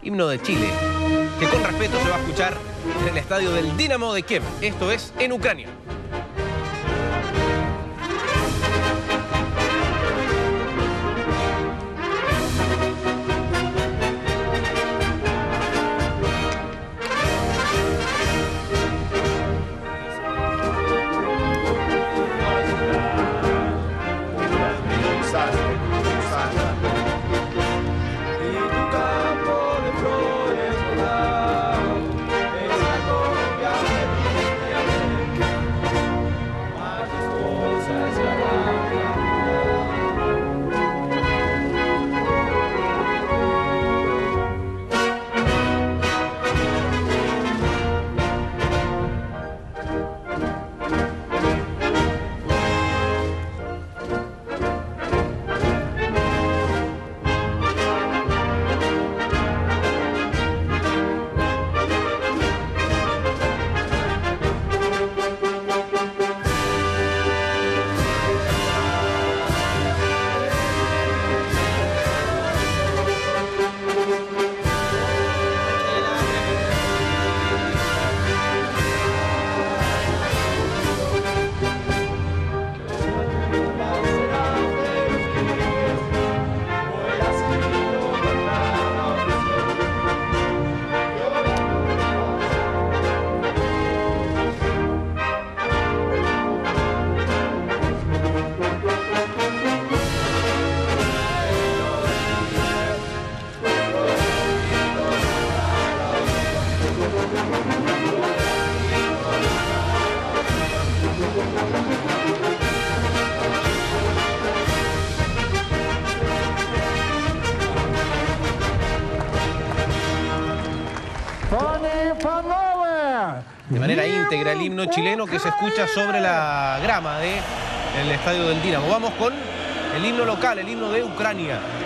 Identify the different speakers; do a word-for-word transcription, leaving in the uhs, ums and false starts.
Speaker 1: himno de Chile, que con respeto se va a escuchar en el estadio del Dinamo de Kiev. Esto es en Ucrania. De manera íntegra el himno chileno que se escucha sobre la grama del estadio del Dinamo. Vamos con el himno local, el himno de Ucrania.